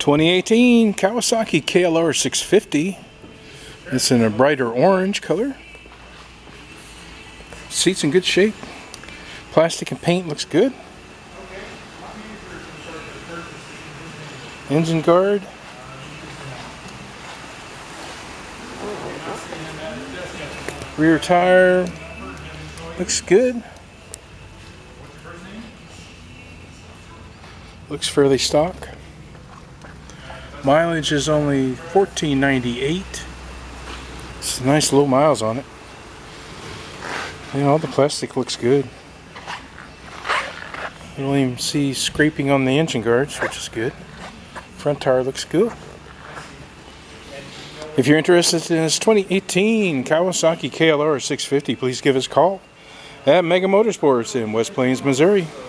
2018 Kawasaki KLR650. It's in a brighter orange color. Seats in good shape. Plastic and paint looks good. Engine guard. Rear tire looks good. Looks fairly stock. Mileage is only 1498. It's nice low miles on it. And all the plastic looks good. You don't even see scraping on the engine guards, which is good. Front tire looks good. If you're interested in this 2018 Kawasaki KLR650, please give us a call at Mega Motorsports in West Plains, Missouri.